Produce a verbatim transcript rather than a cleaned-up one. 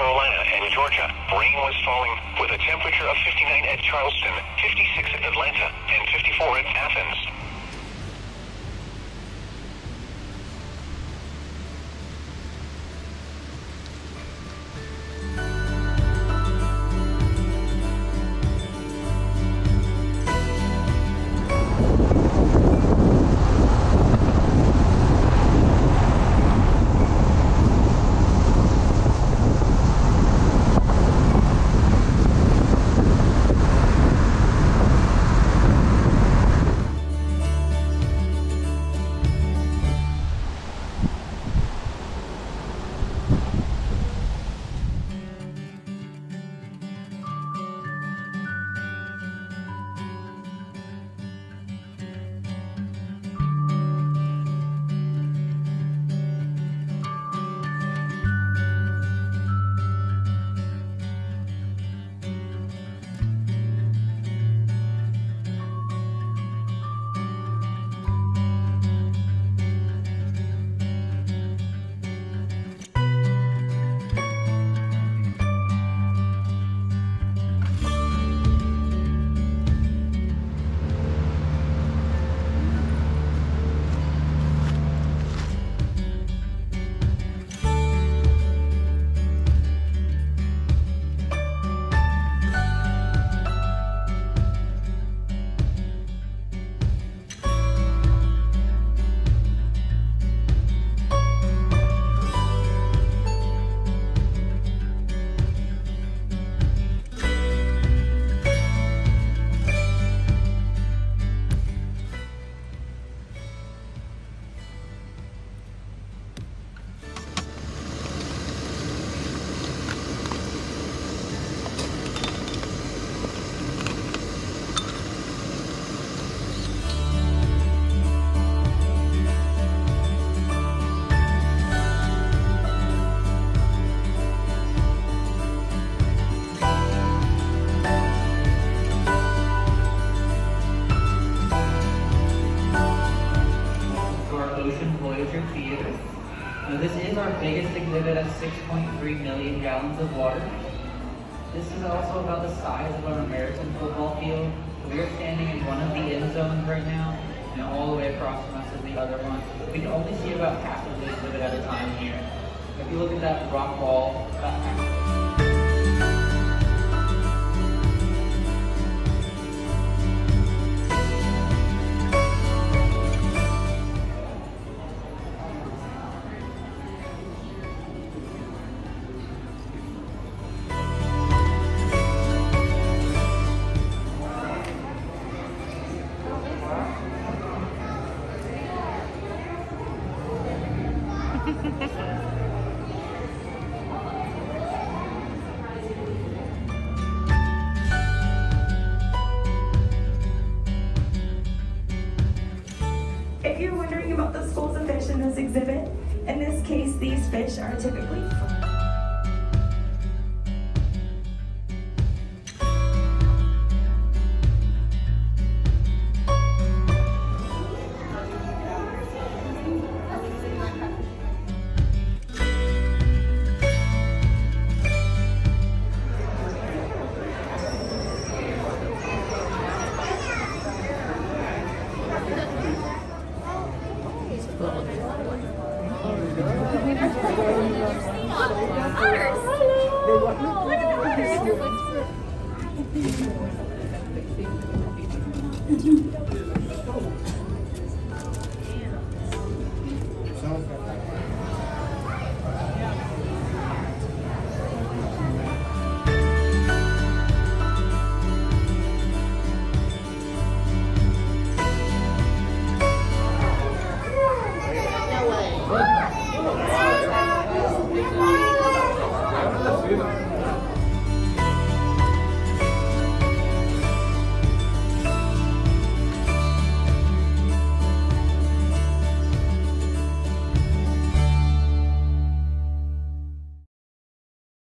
Carolina and Georgia. Rain was falling with a temperature of fifty-nine at Charleston, fifty-six at Atlanta, and fifty-four at Athens. This is our biggest exhibit at six point three million gallons of water. This is also about the size of an American football field. We are standing in one of the end zones right now, and all the way across from us is the other one. We can only see about half of the exhibit at a time here. If you look at that rock wall, about half. If you're wondering about the schools of fish in this exhibit, in this case, these fish are typically otters.